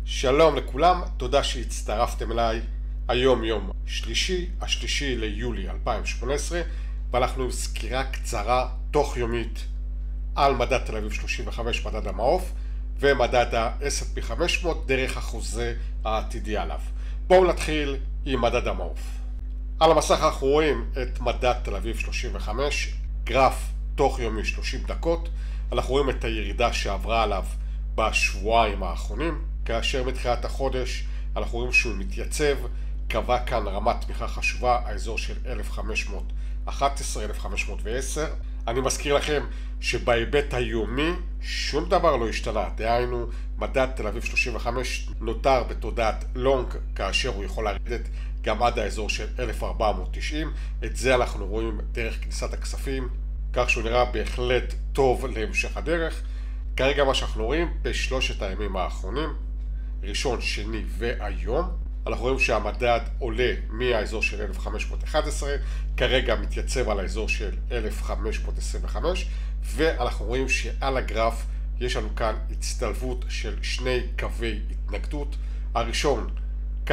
שלום לכולם, תודה שהצטרפתם אליי. היום יום שלישי, השלישי ליולי 2018, ואנחנו עם סקירה קצרה תוך יומית על מדד תל אביב 35, מדד המעוף, ומדד ה-S&P 500 דרך החוזה העתידי עליו. בואו נתחיל עם מדד המעוף. על המסך אנחנו רואים את מדד תל אביב 35, גרף תוך יומי 30 דקות. אנחנו רואים את הירידה שעברה עליו בשבועיים האחרונים, כאשר מתחילת החודש אנחנו רואים שהוא מתייצב, קבע כאן רמת תמיכה חשובה, האזור של 1511, 1510. אני מזכיר לכם שבהיבט היומי שום דבר לא השתנה, דהיינו מדד תל אביב 35 נותר בתודעת לונג, כאשר הוא יכול לרדת גם עד האזור של 1490. את זה אנחנו רואים דרך כניסת הכספים, כך שהוא נראה בהחלט טוב להמשך הדרך. כרגע מה שאנחנו רואים בשלושת הימים האחרונים, ראשון, שני והיום, אנחנו רואים שהמדד עולה מהאזור של 1511, כרגע מתייצב על האזור של 1525, ואנחנו רואים שעל הגרף יש לנו כאן הצטלבות של שני קווי התנגדות. הראשון, קו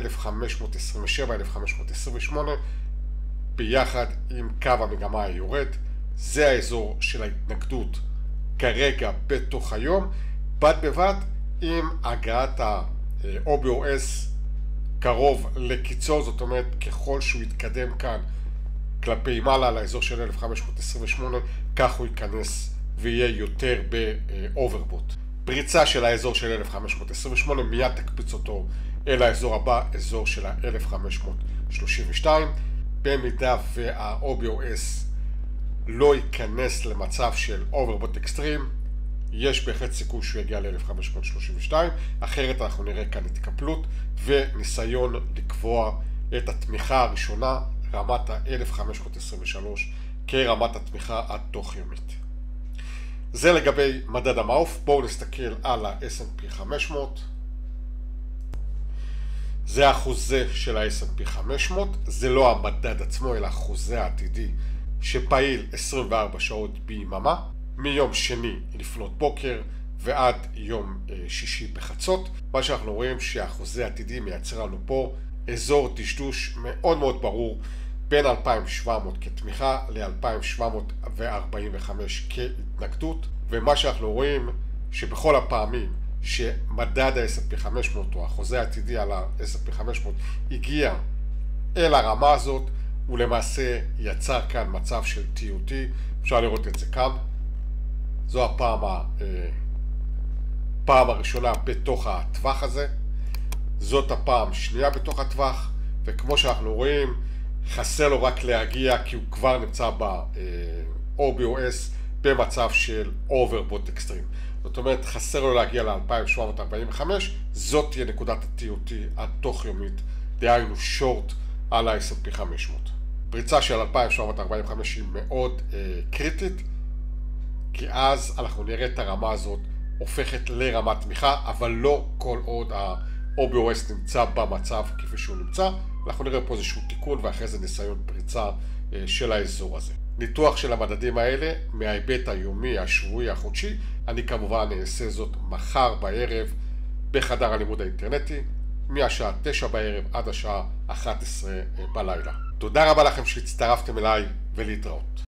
ה-1527-1528, ביחד עם קו המגמה היורד. זה האזור של ההתנגדות כרגע בתוך היום, בד בבד עם הגעת ה-OBOS קרוב לקיצור, זאת אומרת ככל שהוא יתקדם כאן כלפי מעלה לאזור של 1528, כך הוא ייכנס ויהיה יותר באוברבוט. פריצה של האזור של 1528 מיד תקפיץ אותו אל האזור הבא, אזור של ה-1532. במידה וה-OBOS לא ייכנס למצב של אוברבוט אקסטרים, יש בהחלט סיכוי שהוא יגיע ל-1532, אחרת אנחנו נראה כאן התקפלות וניסיון לקבוע את התמיכה הראשונה, רמת ה-1523, כרמת התמיכה התוך יומית. זה לגבי מדד המעוף. בואו נסתכל על ה-S&P 500. זה החוזה של ה-S&P 500, זה לא המדד עצמו אלא החוזה העתידי שפעיל 24 שעות ביממה, מיום שני לפנות בוקר ועד יום שישי בחצות. מה שאנחנו רואים שהחוזה העתידי מייצר לנו פה אזור דשדוש מאוד מאוד ברור בין 2700 כתמיכה ל-2745 כהתנגדות, ומה שאנחנו רואים שבכל הפעמים שמדד ה-S&P 500 או החוזה העתידי על ה-S&P 500 הגיע אל הרמה הזאת, הוא למעשה יצר כאן מצב של TOT. אפשר לראות את זה כאן. זו הפעם הראשונה בתוך הטווח הזה, זאת הפעם שנייה בתוך הטווח, וכמו שאנחנו רואים חסר לו רק להגיע כי הוא כבר נמצא ב-OBOS במצב של Overbought Extreme. זאת אומרת חסר לו להגיע ל-2745, זאת תהיה נקודת ה-TOT התוך יומית, דהיינו שורט על ה-S&P 500. פריצה של 2745 היא מאוד קריטית, כי אז אנחנו נראה את הרמה הזאת הופכת לרמת תמיכה, אבל לא כל עוד ה-OBOS נמצא במצב כפי שהוא נמצא. אנחנו נראה פה איזשהו תיקון ואחרי זה ניסיון פריצה של האזור הזה. ניתוח של המדדים האלה מההיבט היומי, השבועי, החודשי, אני כמובן אעשה זאת מחר בערב בחדר הלימוד האינטרנטי, מהשעה 9 בערב עד השעה 11 בלילה. תודה רבה לכם שהצטרפתם אליי ולהתראות.